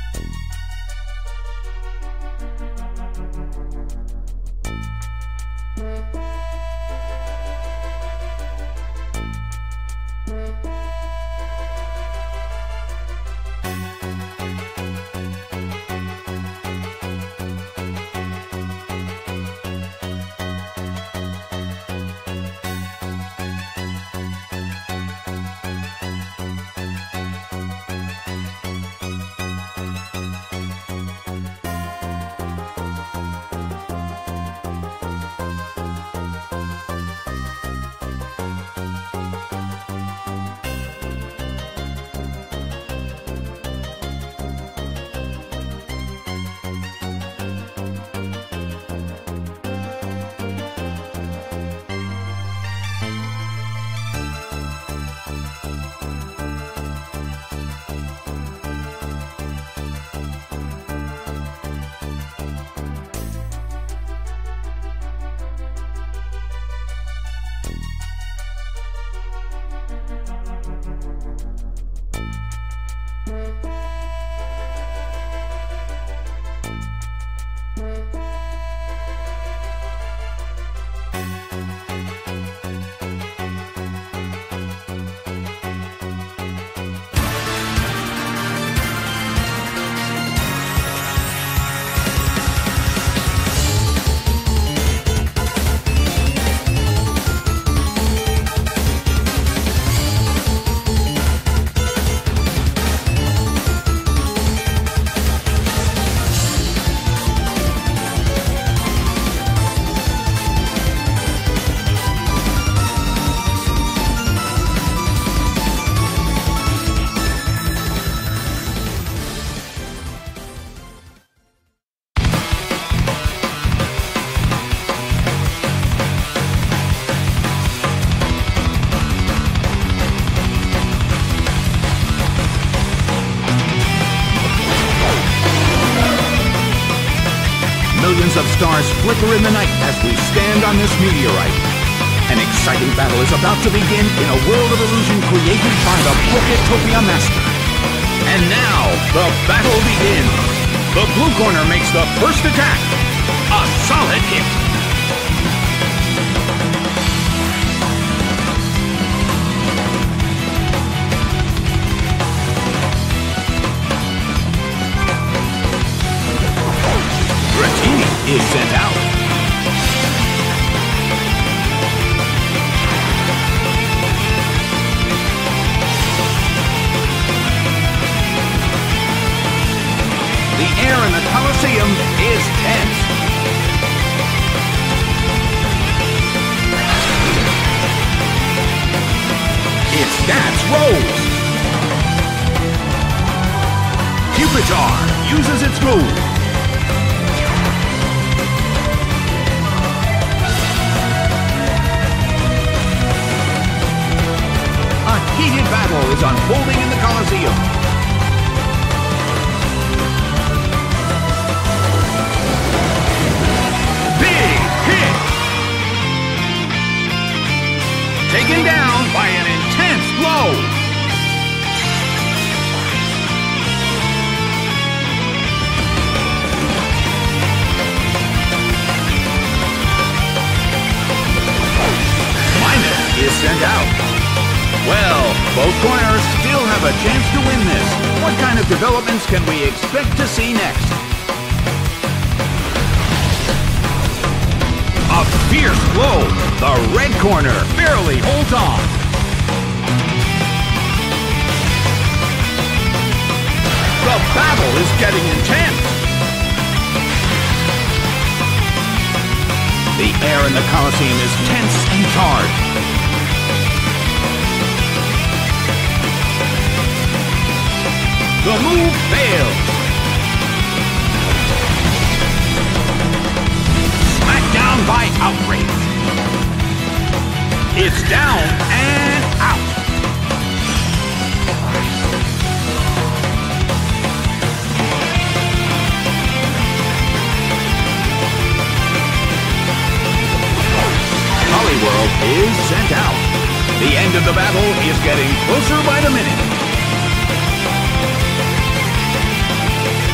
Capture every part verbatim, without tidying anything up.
Millions of stars flicker in the night as we stand on this meteorite. An exciting battle is about to begin in a world of illusion created by the Pocketopia Master. And now, the battle begins. The blue corner makes the first attack. A solid hit. Dratini is sent out. The air in the Colosseum is tense. It's Stats Rose. Pupitar uses its move. A heated battle is unfolding in the Colosseum. Taken down by an intense blow. Minus is sent out. Well, both corners still have a chance to win this. What kind of developments can we expect to see next? A fierce blow. The red corner barely holds on. The battle is getting intense. The air in the Colosseum is tense and charged. The move fails. Down by outrage. It's down and out. Hollyworld is sent out. The end of the battle is getting closer by the minute.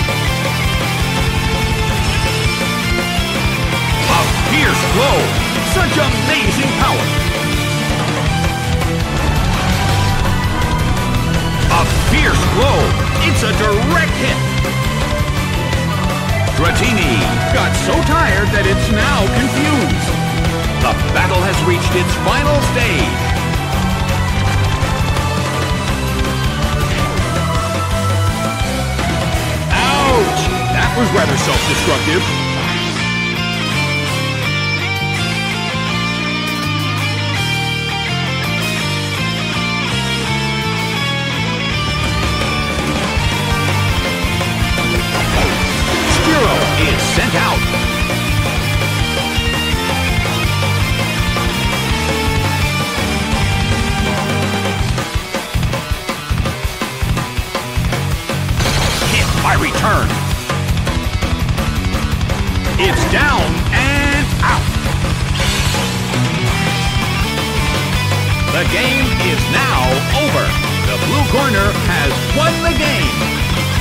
so tired that it's now confused. The battle has reached its final stage. Ouch! That was rather self-destructive. Is sent out. Hit by return. It's down and out. The game is now over. The blue corner has won the game.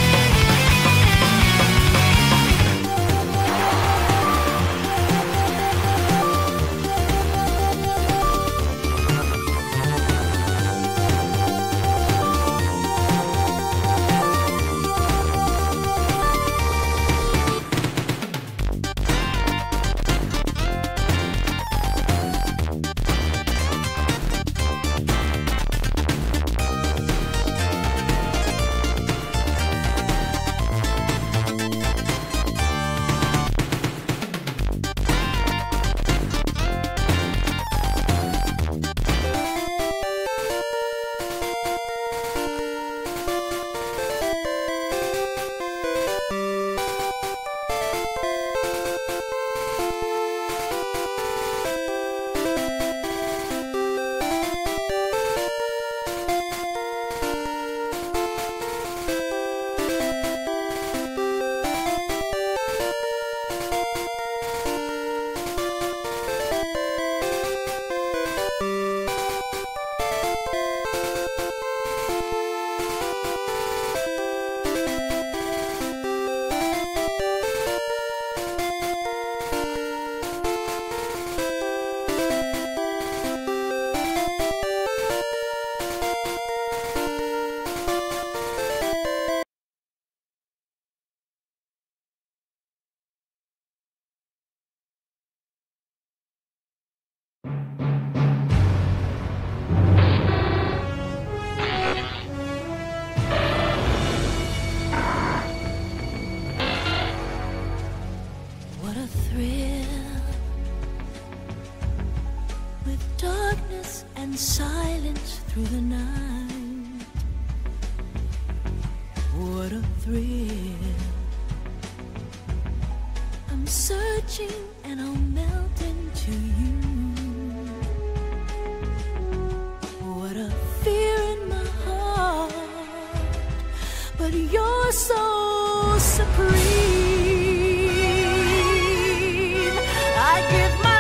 And silence through the night. What a thrill. I'm searching and I'll melt into you. What a fear in my heart, but you're so supreme. I give my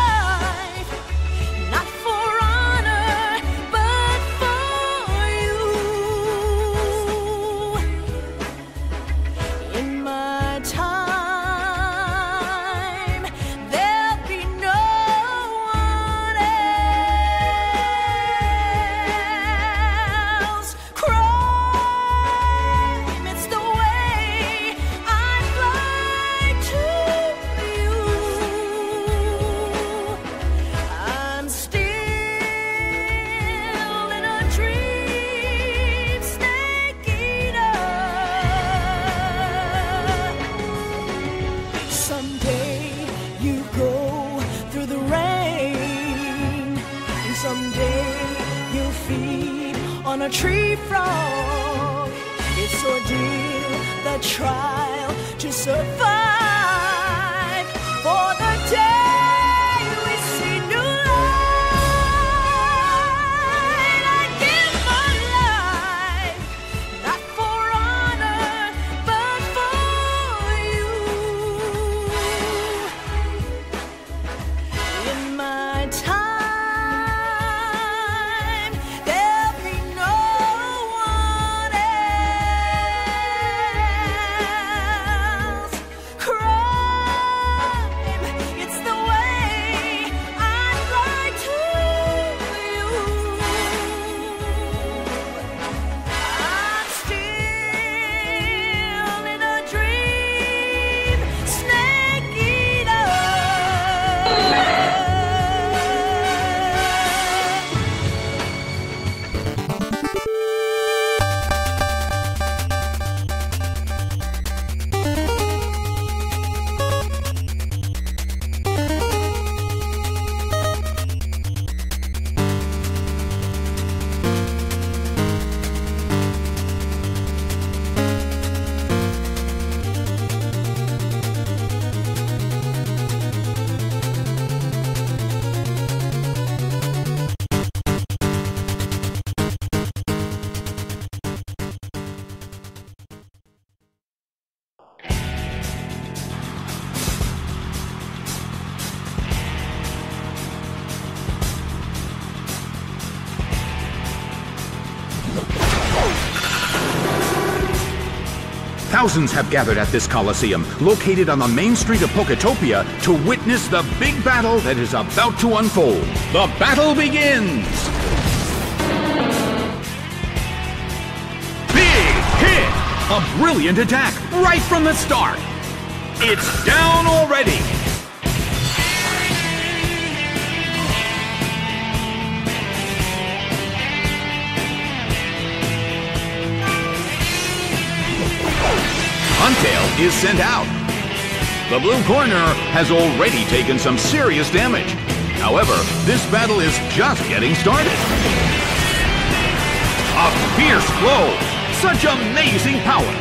on a tree frog. It's ordeal, the trial to survive for the day we see new light. I give my life, not for honor, but for you. In my time, cry. Thousands have gathered at this Coliseum, located on the main street of Poketopia, to witness the big battle that is about to unfold. The battle begins! Big hit! A brilliant attack right from the start! It's down already! Huntail is sent out. The blue corner has already taken some serious damage. However, this battle is just getting started. A fierce blow! Such amazing power!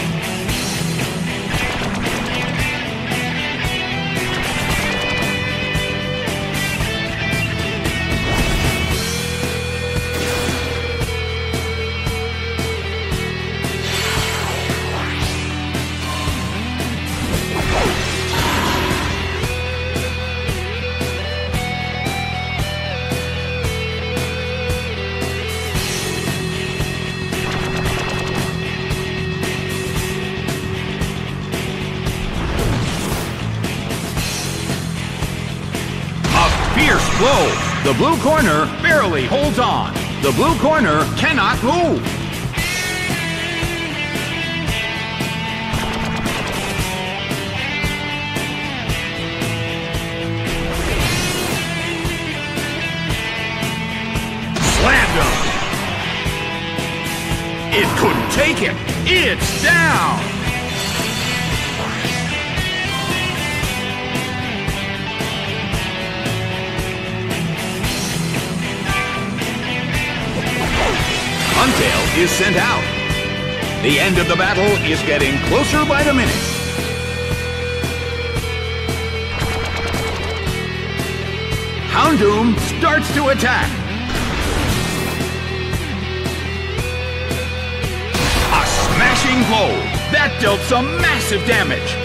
Fierce blow! The blue corner barely holds on. The blue corner cannot move. Slammed him! It couldn't take it. It's down! Huntail is sent out. The end of the battle is getting closer by the minute. Houndoom starts to attack. A smashing blow. That dealt some massive damage.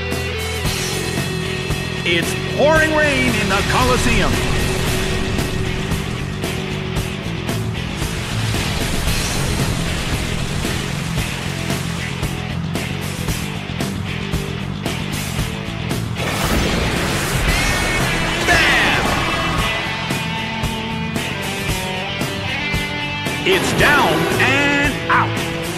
It's pouring rain in the Coliseum. It's down and out.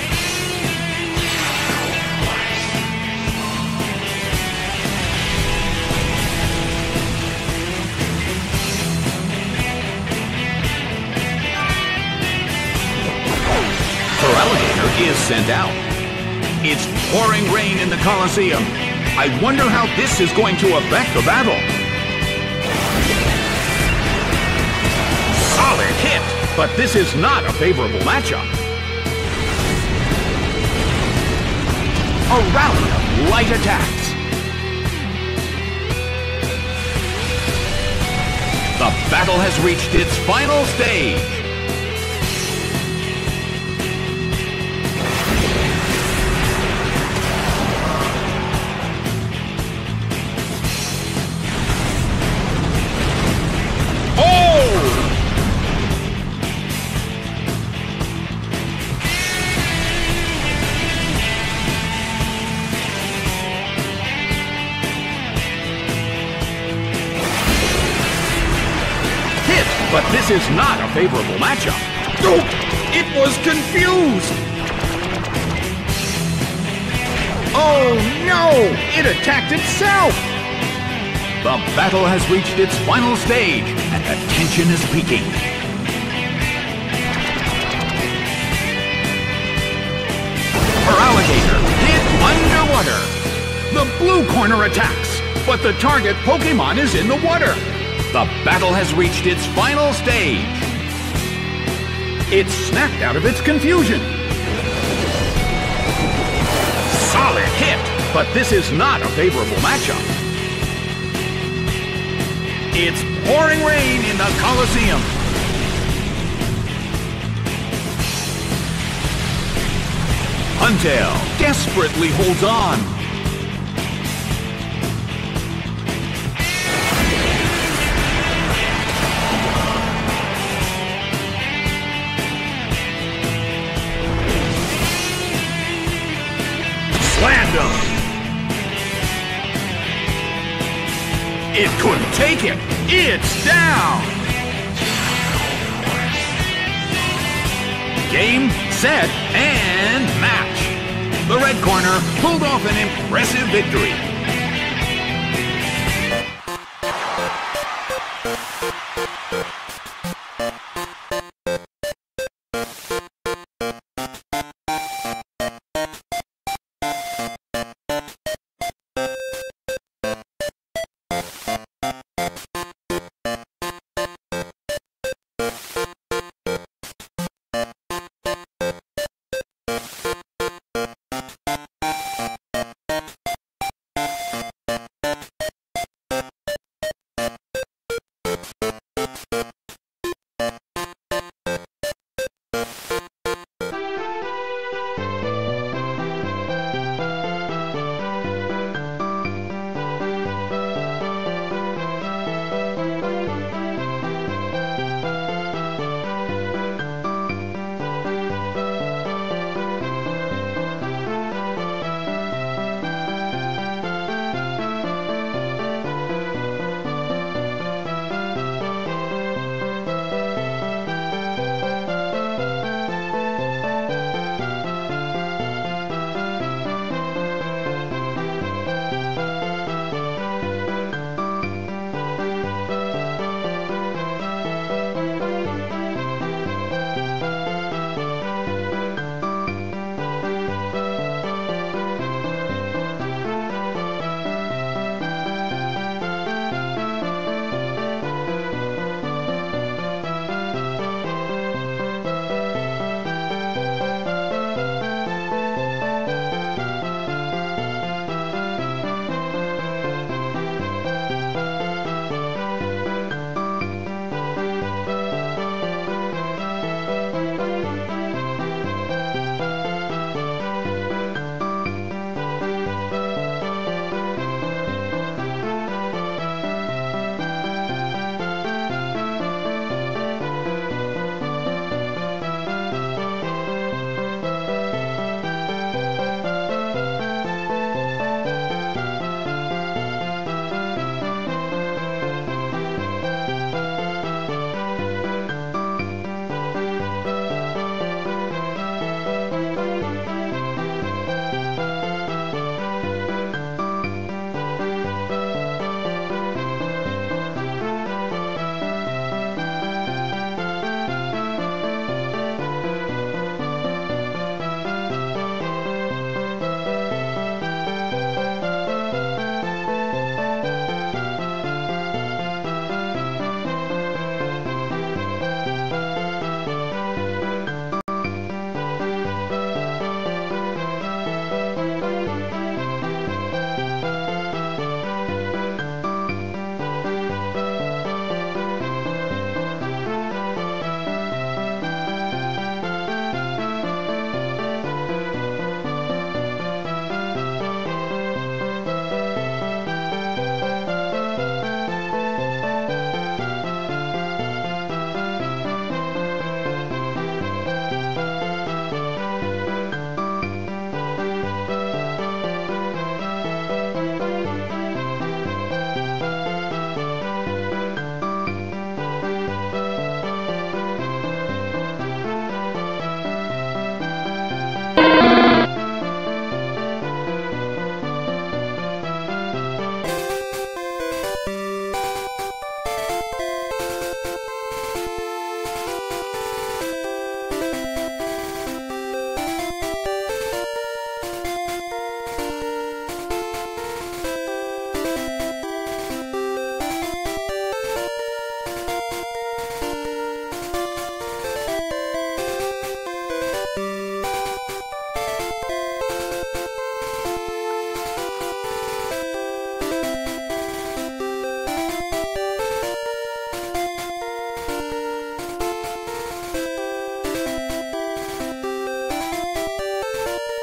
Feraligatr is sent out. It's pouring rain in the Coliseum. I wonder how this is going to affect the battle. Solid hit! But this is not a favorable matchup. A rally of light attacks. The battle has reached its final stage. But this is not a favorable matchup. Oh, it was confused! Oh no! It attacked itself! The battle has reached its final stage, and the tension is peaking. Feraligatr hit underwater. The blue corner attacks, but the target Pokemon is in the water. The battle has reached its final stage. It snapped out of its confusion. Solid hit, but this is not a favorable matchup. It's pouring rain in the Coliseum. Huntail desperately holds on. It couldn't take it. It's down. Game, set, and match. The red corner pulled off an impressive victory.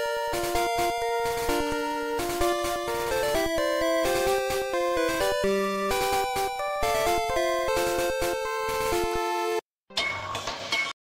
you.